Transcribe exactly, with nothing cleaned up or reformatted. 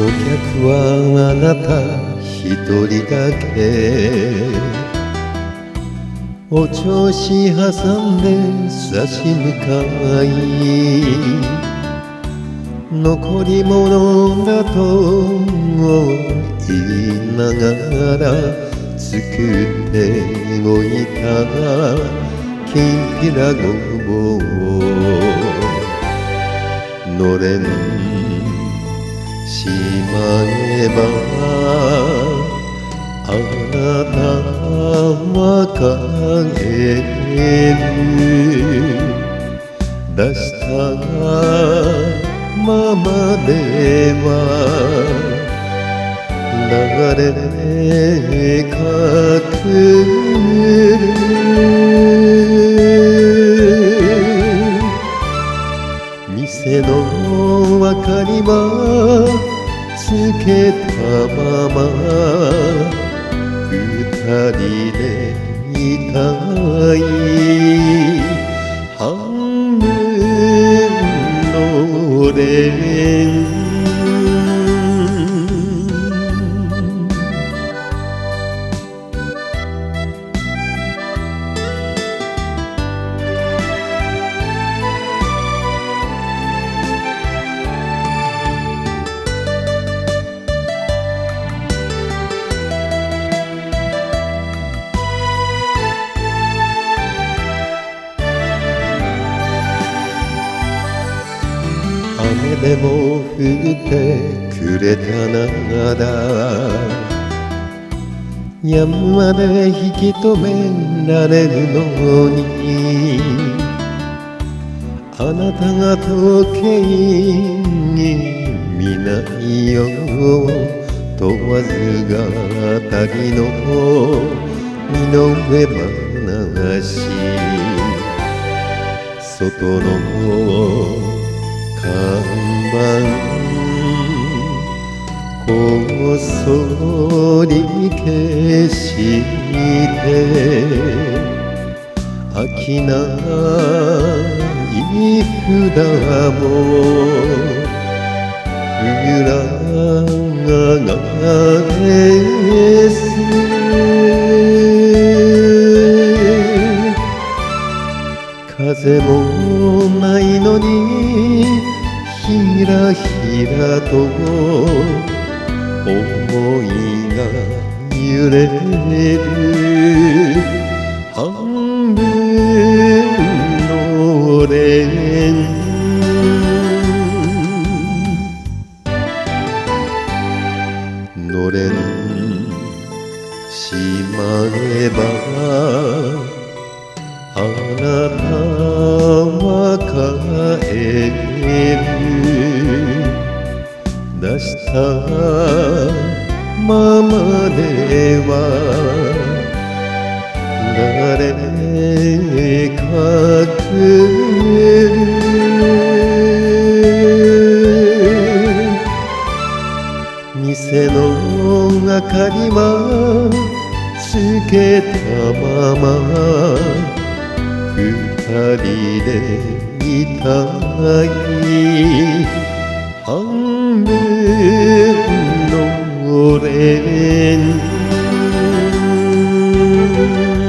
客はあなた一人だけ、お調子挟んで差し向かい、残り物だと言いながら作っておいたきんぴらごぼう、のれんしまえばあなたは帰る、出したままでは流れかくる、店の明かりはつけたまま二人でいたい、半分のレン雨でも降ってくれたなら山で引き止められるのに、あなたが時計に見ないよ問わず語りの身の上話、外の看板こっそり消して飽きない札も裏返す、風もないのにひらひらと思いが揺れる、半分のレンのれんしまえばあなたは帰る、出したままでは誰かくる、店の明かりはつけたまま二人でいたい、半分のレン